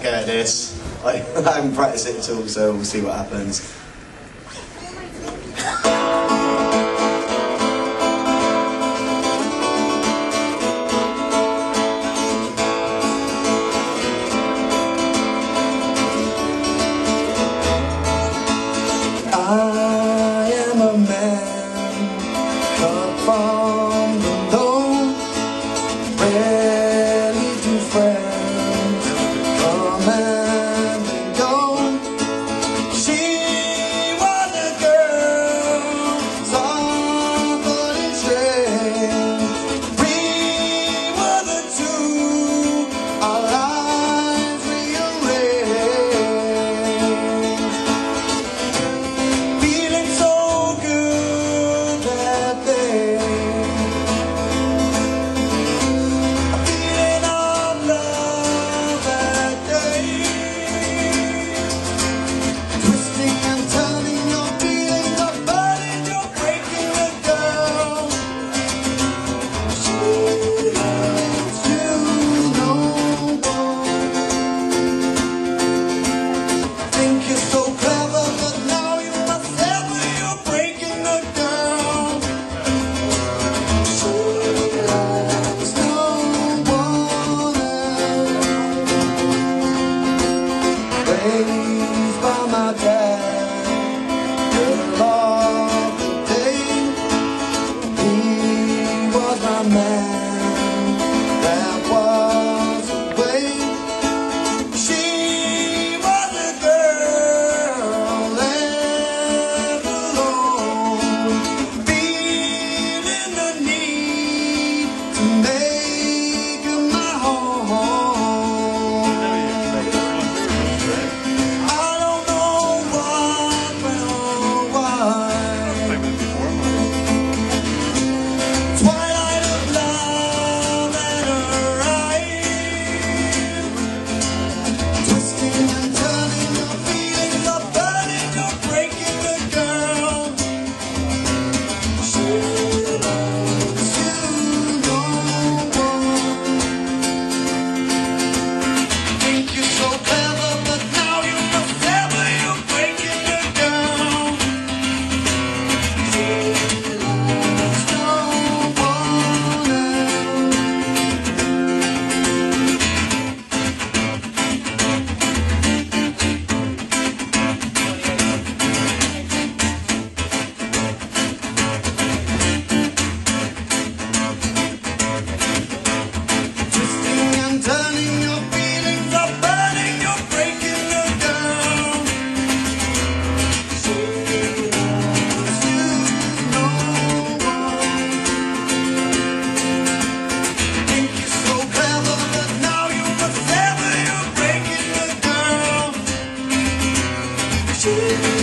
go at this. I haven't practiced it at all, so we'll see what happens. I am a man cut from the low, rarely do friends come and go. She was a girl, soft and strange. We were the two, our lives rearranged. Feeling so good that day, a feeling of love that day. Twisting and turning, your feelings are burning, you're breaking the girl. She loves you no more. Think you're so clever, but now you must sever, you're breaking the girl. She loves no one else. Raised by my dad, girl of the day. He was my man, that was away. She was a girl left alone, feeling the need to make her my home. I don't know what went on, why. Twilight of love and her eyes, twisting and turning, your feelings are burning, you're breaking the girl. She loves you no more. Think you're so clever, but now you must sever, you're breaking the girl. She loves no one else. Twisting and turning, your feelings are burning, you're breaking the girl. She loves you no more. Think you're so clever, but now you must sever, you're breaking the girl. She